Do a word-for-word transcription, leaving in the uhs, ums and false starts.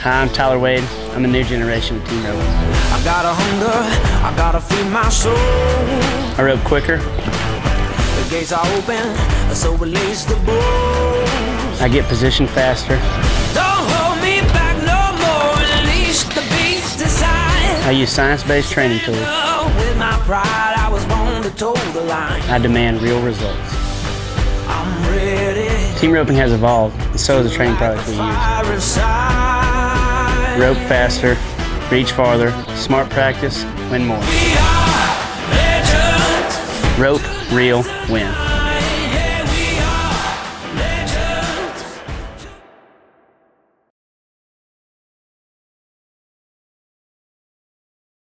Hi, I'm Tyler Wade. I'm a new generation of team roping. I got a hunger, I gotta feed my soul. I rope quicker. The gates are open, so release the bulls. I get positioned faster. Don't hold me back no more, release the beast inside. I use science-based training tools. With my pride, I was born to toe the line. I demand real results. I'm ready. Team roping has evolved, and so has the training products we use. Rope faster, reach farther, smart practice, win more. We are legends. Rope, reel, win.